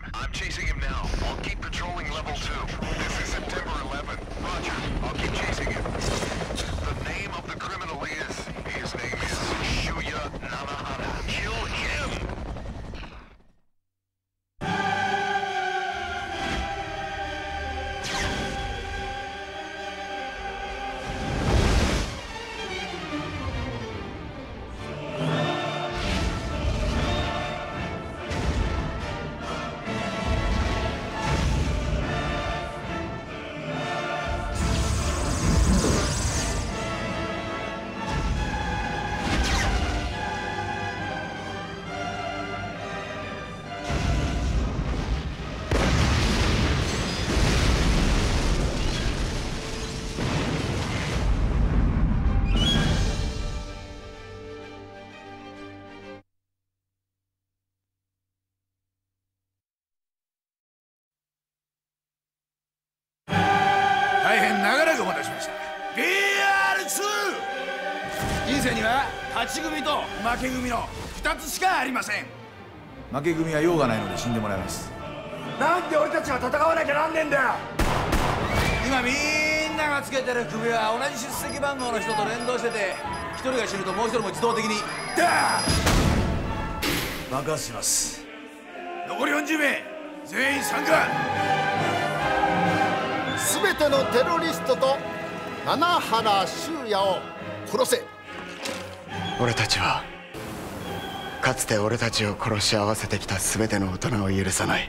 I'm chasing him now. I'll keep patrolling level 2. This is September 11. Roger. I'll keep chasing him. The name of the criminal is... His name is Shuya Nanahara. Kill him! 大変長らくお待たせしました。 BR2 人生には勝ち組と負け組の2つしかありません。負け組は用がないので死んでもらいます。なんで俺たちが戦わなきゃなんねえんだよ。今みんながつけてる首は同じ出席番号の人と連動してて、1人が死ぬともう1人も自動的に爆発します。残り40名全員参加。 すべてのテロリストと七原修也を殺せ。 俺たちはかつて俺たちを殺し合わせてきたすべての大人を許さない。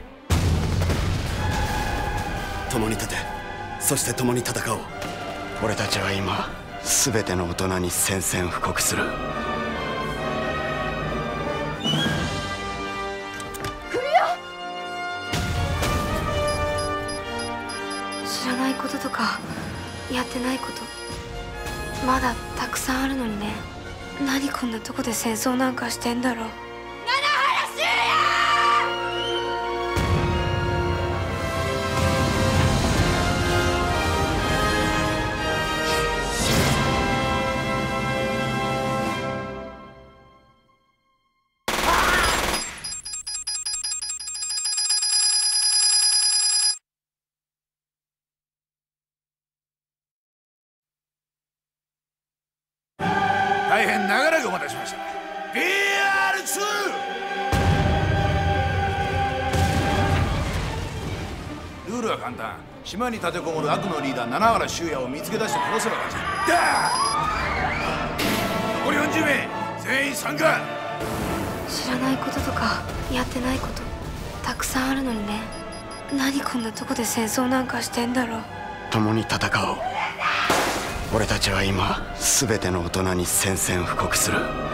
共に立て、そして共に戦おう。俺たちは今すべての大人に宣戦布告する。 知らないこととかやってないことまだたくさんあるのにね。何こんなとこで戦争なんかしてんだろう。七原修大変長らくお待たせしました。 BR2 ルールは簡単。島に立てこもる悪のリーダー七原修也を見つけ出して殺せば勝ちだ。残り40名全員参加。 知らないこととかやってないことたくさんあるのにね。何こんなとこで戦争なんかしてんだろう。 共に戦おう。俺たちは今すべての大人に宣戦布告する。